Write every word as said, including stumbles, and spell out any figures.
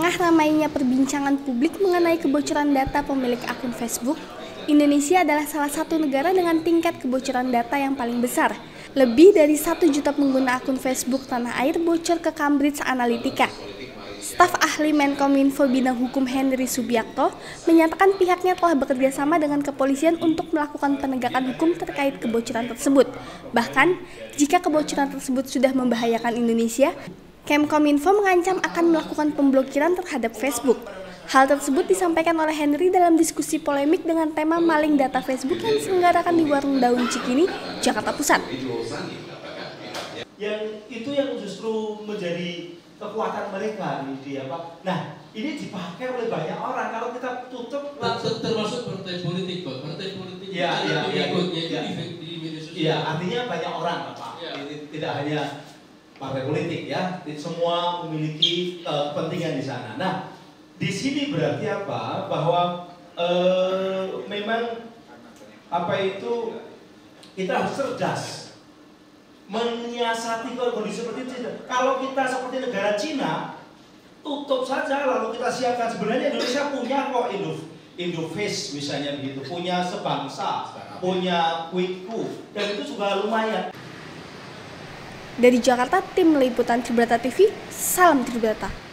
tengah ramainya perbincangan publik mengenai kebocoran data pemilik akun Facebook, Indonesia adalah salah satu negara dengan tingkat kebocoran data yang paling besar. Lebih dari satu juta pengguna akun Facebook tanah air bocor ke Cambridge Analytica. Staf ahli Menkominfo bidang hukum Henry Subiakto menyatakan pihaknya telah bekerja sama dengan kepolisian untuk melakukan penegakan hukum terkait kebocoran tersebut. Bahkan, jika kebocoran tersebut sudah membahayakan Indonesia, Kemkominfo mengancam akan melakukan pemblokiran terhadap Facebook. Hal tersebut disampaikan oleh Henry dalam diskusi polemik dengan tema maling data Facebook yang diselenggarakan di Warung Daun Cikini, Jakarta Pusat. Yang itu yang justru menjadi kekuatan mereka di apa? Nah, ini dipakai oleh banyak orang. Kalau kita tutup langsung, termasuk partai politik, Pak. Partai politik ya, itu ya, ya, ikutnya ya, itu di, di media sosial. Iya, artinya banyak orang, Pak. Ya. Ini tidak hanya partai politik ya, semua memiliki uh, kepentingan di sana. Nah, di sini berarti apa? Bahwa uh, memang apa itu kita harus cerdas menyiasati kondisi seperti itu. Kalau kita seperti negara Cina, tutup saja lalu kita siapkan. Sebenarnya Indonesia punya kok Indo Indoface misalnya begitu, punya Sebangsa, punya Quickku, dan itu juga lumayan. Dari Jakarta, tim liputan Tribrata T V, salam Tribrata.